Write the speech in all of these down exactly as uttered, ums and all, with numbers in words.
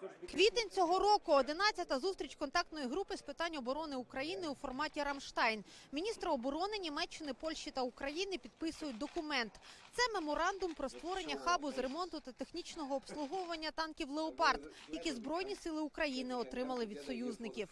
Квітень цього року – одинадцята зустріч контактної групи з питань оборони України у форматі «Рамштайн». Міністри оборони Німеччини, Польщі та України підписують документ. Це меморандум про створення хабу з ремонту та технічного обслуговування танків «Леопард», які Збройні сили України отримали від союзників.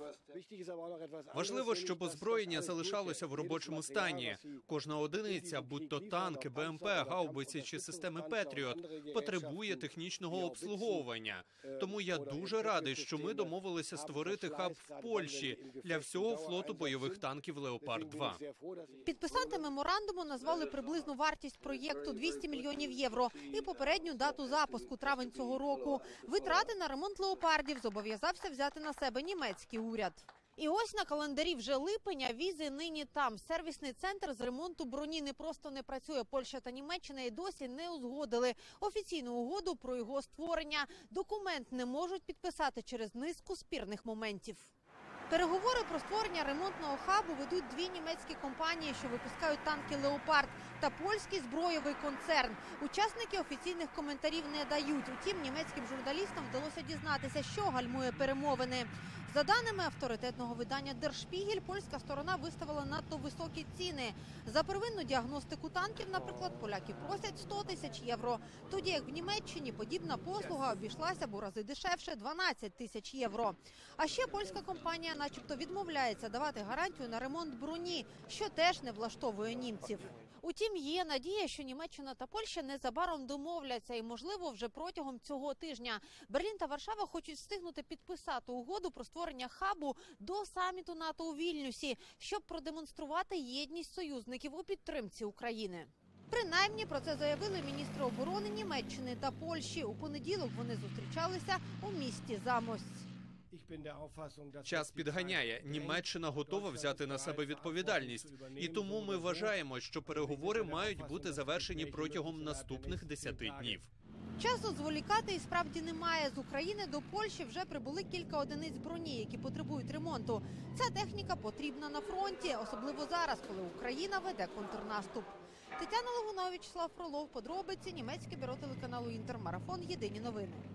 Важливо, щоб озброєння залишалося в робочому стані. Кожна одиниця, будь то танки, БМП, гаубиці чи системи «Петріот», потребує технічного обслуговування. Тому я дуже радий, що ми домовилися створити хаб в Польщі для всього флоту бойових танків «Леопард-два». Підписанти меморандуму назвали приблизну вартість проєкту двісті мільйонів євро і попередню дату запуску – травень цього року. Витрати на ремонт «Леопардів» зобов'язався взяти на себе німецький уряд. І ось на календарі вже липень, а візи нині там. Сервісний центр з ремонту броні не просто не працює. Польща та Німеччина і досі не узгодили офіційну угоду про його створення. Документ не можуть підписати через низку спірних моментів. Переговори про створення ремонтного хабу ведуть дві німецькі компанії, що випускають танки «Леопард», та польський збройовий концерн. Учасники офіційних коментарів не дають. Утім, німецьким журналістам вдалося дізнатися, що гальмує перемовини. За даними авторитетного видання «Дер Шпігель», польська сторона виставила надто високі ціни. За первинну діагностику танків, наприклад, поляки просять сто тисяч євро. Тоді як в Німеччині подібна послуга обійшлася б у рази дешевше – дванадцять тисяч євро. А ще польська компанія начебто відмовляється давати гарантію на ремонт броні, що теж не влаштовує німців. Утім, є надія, що Німеччина та Польща незабаром домовляться і, можливо, вже протягом цього тижня. Берлін та Варшава хочуть встигнути підписати угоду про створення хабу до саміту НАТО у Вільнюсі, щоб продемонструвати єдність союзників у підтримці України. Принаймні, про це заявили міністри оборони Німеччини та Польщі. У понеділок вони зустрічалися у місті Замось. Час підганяє. Німеччина готова взяти на себе відповідальність. І тому ми вважаємо, що переговори мають бути завершені протягом наступних десяти днів. Часу зволікати і справді немає. З України до Польщі вже прибули кілька одиниць броні, які потребують ремонту. Ця техніка потрібна на фронті, особливо зараз, коли Україна веде контрнаступ. Тетяна Логунова, Вячеслав Фролов, подробиці, німецьке бюро телеканалу «Інтер», марафон «Єдині новини».